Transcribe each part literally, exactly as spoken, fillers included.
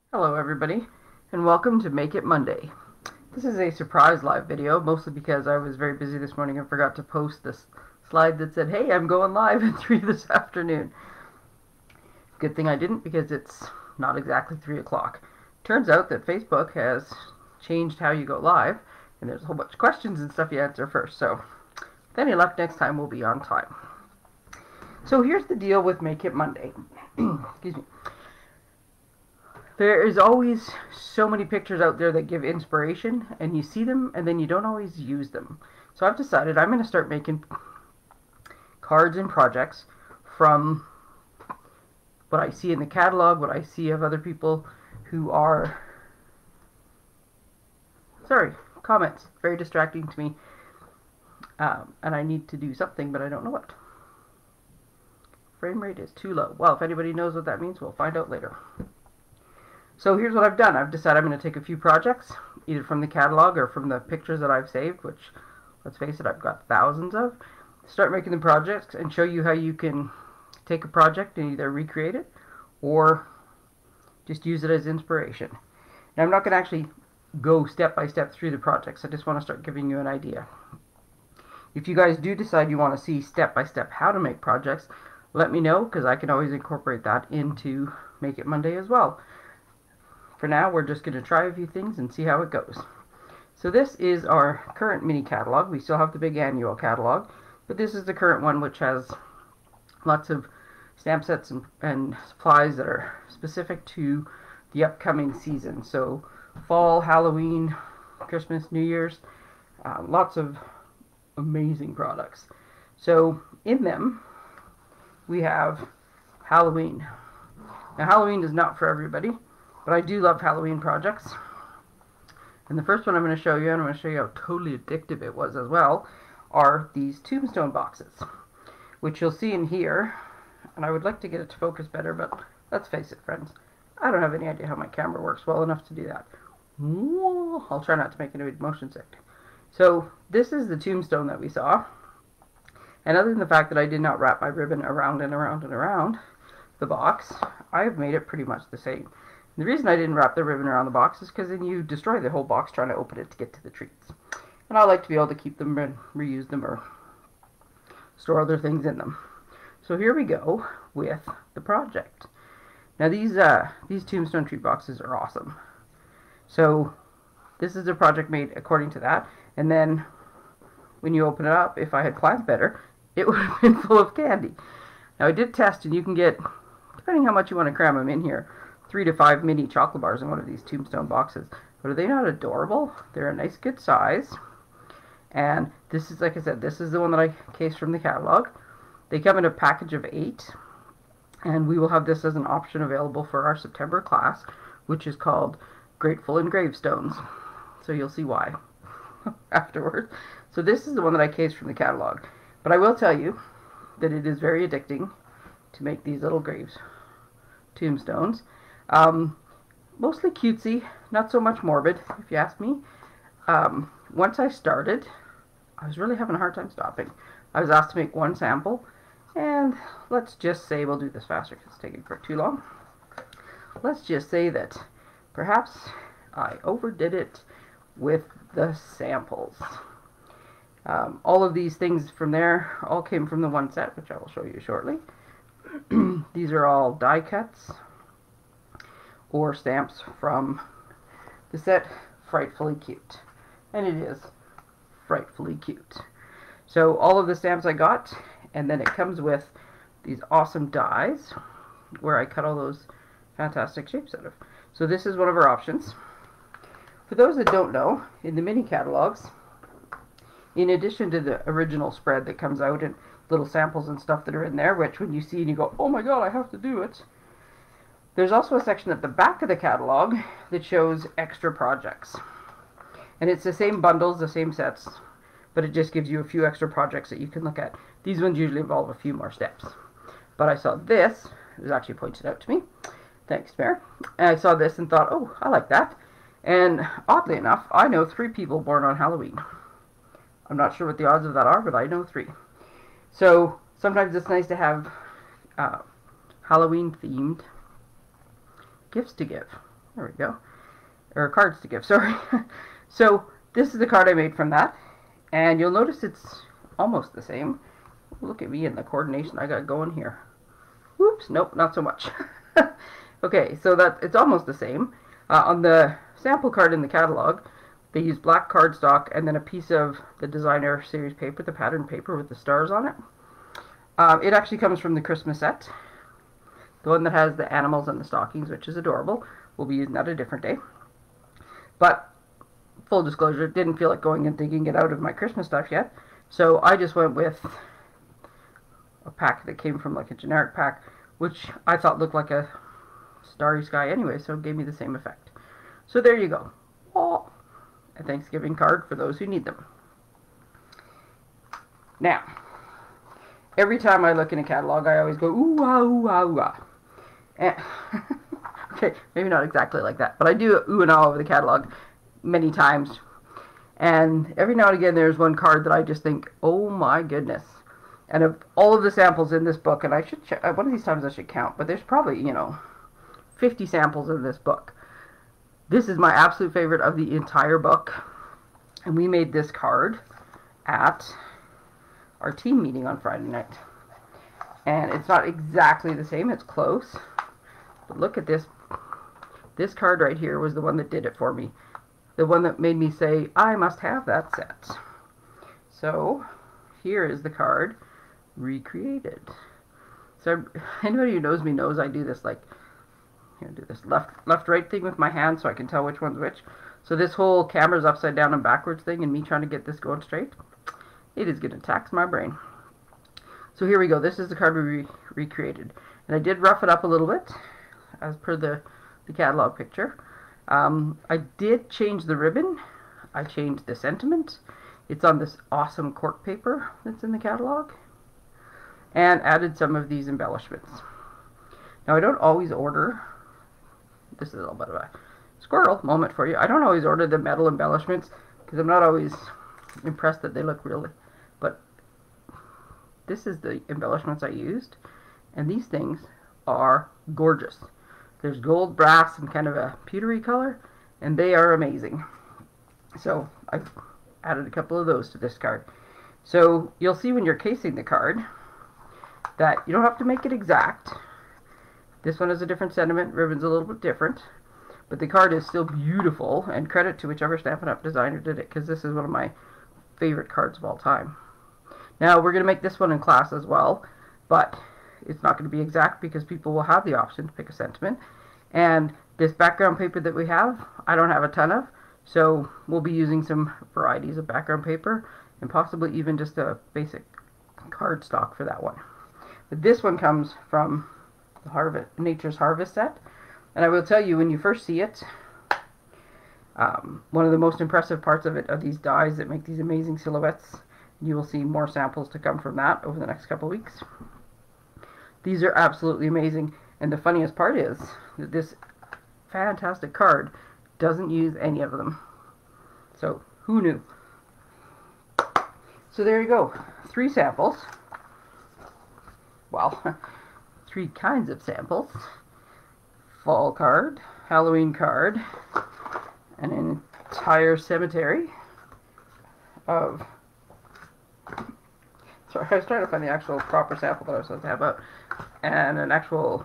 Hello everybody, and welcome to Make It Monday. This is a surprise live video, mostly because I was very busy this morning and forgot to post this slide that said, hey, I'm going live at three this afternoon. Good thing I didn't, because it's not exactly three o'clock. Turns out that Facebook has changed how you go live, and there's a whole bunch of questions and stuff you answer first, so with any luck, next time we'll be on time. So here's the deal with Make It Monday. Excuse me. There is always so many pictures out there that give inspiration, and you see them and then you don't always use them. So I've decided I'm going to start making cards and projects from what I see in the catalog, what I see of other people who are, sorry, comments, very distracting to me, um, and I need to do something, but I don't know what. Frame rate is too low. Well, if anybody knows what that means, we'll find out later. So here's what I've done. I've decided I'm going to take a few projects, either from the catalog or from the pictures that I've saved, which, let's face it, I've got thousands of. Start making the projects and show you how you can take a project and either recreate it or just use it as inspiration. Now, I'm not going to actually go step by step through the projects. I just want to start giving you an idea. If you guys do decide you want to see step by step how to make projects, let me know, because I can always incorporate that into Make It Monday as well. For now, we're just going to try a few things and see how it goes. So this is our current mini catalog. We still have the big annual catalog, but this is the current one, which has lots of stamp sets and, and supplies that are specific to the upcoming season. So fall, Halloween, Christmas, New Year's, uh, lots of amazing products. So in them, we have Halloween. Now, Halloween is not for everybody, but I do love Halloween projects. And the first one I'm going to show you, and I'm going to show you how totally addictive it was as well, are these tombstone boxes, which you'll see in here. And I would like to get it to focus better, but let's face it, friends, I don't have any idea how my camera works well enough to do that. I'll try not to make it motion sick. So this is the tombstone that we saw. And other than the fact that I did not wrap my ribbon around and around and around the box, I've made it pretty much the same. The reason I didn't wrap the ribbon around the box is because then you destroy the whole box trying to open it to get to the treats. And I like to be able to keep them and reuse them or store other things in them. So here we go with the project. Now these uh, these tombstone treat boxes are awesome. So this is a project made according to that. And then when you open it up, if I had planned better, it would have been full of candy. Now I did test, and you can get, depending how much you want to cram them in here, three to five mini chocolate bars in one of these tombstone boxes. But are they not adorable? They're a nice good size. And this is, like I said, this is the one that I cased from the catalog. They come in a package of eight. And we will have this as an option available for our September class, which is called Grateful Engravestones. So you'll see why afterwards. So this is the one that I cased from the catalog. But I will tell you that it is very addicting to make these little graves tombstones. Um, mostly cutesy, not so much morbid, if you ask me. Um, once I started, I was really having a hard time stopping. I was asked to make one sample, and let's just say, we'll do this faster because it's taking too long. Let's just say that perhaps I overdid it with the samples. Um, all of these things from there all came from the one set, which I will show you shortly. These are all die cuts or stamps from the set Frightfully Cute. And it is frightfully cute. So all of the stamps I got, and then it comes with these awesome dies where I cut all those fantastic shapes out of. So this is one of our options. For those that don't know, in the mini catalogs, in addition to the original spread that comes out and little samples and stuff that are in there, which when you see and you go, oh my god, I have to do it, there's also a section at the back of the catalog that shows extra projects. And it's the same bundles, the same sets, but it just gives you a few extra projects that you can look at. These ones usually involve a few more steps. But I saw this, it was actually pointed out to me, thanks Bear, and I saw this and thought, oh, I like that. And oddly enough, I know three people born on Halloween. I'm not sure what the odds of that are, but I know three. So sometimes it's nice to have uh, Halloween themed gifts to give. There we go. Or cards to give, sorry. So this is the card I made from that. And you'll notice it's almost the same. Look at me and the coordination I got going here. Whoops, nope, not so much. Okay, so that it's almost the same. Uh, on the sample card in the catalog, they use black cardstock and then a piece of the designer series paper, the pattern paper with the stars on it. Um, it actually comes from the Christmas set. The one that has the animals and the stockings, which is adorable. We'll be using that a different day. But, full disclosure, didn't feel like going and digging it out of my Christmas stuff yet. So I just went with a pack that came from like a generic pack, which I thought looked like a starry sky anyway, so it gave me the same effect. So there you go. Oh, a Thanksgiving card for those who need them. Now, every time I look in a catalog, I always go, ooh, ah, ooh, ah, ooh, ah. And okay, maybe not exactly like that, but I do ooh and ah over the catalog many times. And every now and again, there's one card that I just think, oh my goodness. And of all of the samples in this book, and I should check, one of these times I should count, but there's probably, you know, fifty samples in this book. This is my absolute favorite of the entire book. And we made this card at our team meeting on Friday night. And it's not exactly the same, it's close. But look at this. This card right here was the one that did it for me. The one that made me say, I must have that set. So, here is the card recreated. So, anybody who knows me knows I do this like, here, do this left, left, right thing with my hand so I can tell which one's which. So this whole camera's upside down and backwards thing and me trying to get this going straight, it is going to tax my brain. So here we go. This is the card we re recreated. And I did rough it up a little bit, as per the, the catalog picture. Um, I did change the ribbon. I changed the sentiment. It's on this awesome cork paper that's in the catalog. And added some of these embellishments. Now I don't always order, this is a little bit of a squirrel moment for you, I don't always order the metal embellishments because I'm not always impressed that they look really, but this is the embellishments I used, and these things are gorgeous. There's gold, brass, and kind of a pewtery color, and they are amazing. So I've added a couple of those to this card. So you'll see when you're casing the card that you don't have to make it exact. This one has a different sentiment, ribbon's a little bit different, but the card is still beautiful, and credit to whichever Stampin' Up! Designer did it, because this is one of my favorite cards of all time. Now, we're going to make this one in class as well, but it's not going to be exact because people will have the option to pick a sentiment. And this background paper that we have, I don't have a ton of, so we'll be using some varieties of background paper, and possibly even just a basic cardstock for that one. But this one comes from the Harvest, Nature's Harvest set, and I will tell you, when you first see it, um, one of the most impressive parts of it are these dies that make these amazing silhouettes. You will see more samples to come from that over the next couple weeks. These are absolutely amazing, and the funniest part is that this fantastic card doesn't use any of them. So, who knew? So there you go, three samples. Well, three kinds of samples. Fall card, Halloween card, and an entire cemetery of... Sorry, I was trying to find the actual proper sample that I was supposed to have out. And an actual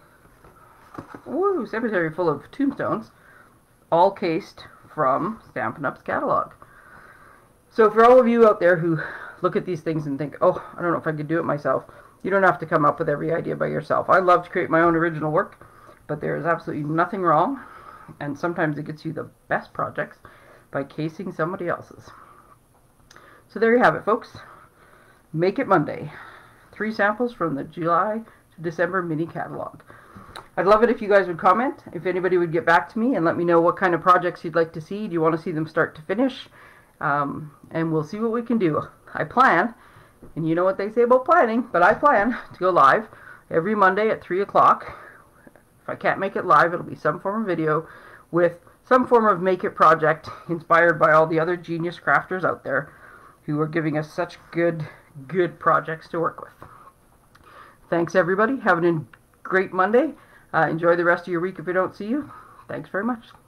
woo, cemetery full of tombstones, all cased from Stampin' Up's catalog. So for all of you out there who look at these things and think, oh, I don't know if I could do it myself, you don't have to come up with every idea by yourself. I love to create my own original work, but there is absolutely nothing wrong, and sometimes it gets you the best projects by casing somebody else's. So there you have it, folks. Make It Monday. Three samples from the July to December mini catalog. I'd love it if you guys would comment, if anybody would get back to me and let me know what kind of projects you'd like to see. Do you want to see them start to finish? Um, and we'll see what we can do. I plan, and you know what they say about planning, but I plan to go live every Monday at three o'clock. If I can't make it live, it'll be some form of video with some form of Make It project inspired by all the other genius crafters out there who are giving us such good, good projects to work with. Thanks, everybody. Have a great Monday. Uh, enjoy the rest of your week if we don't see you. Thanks very much.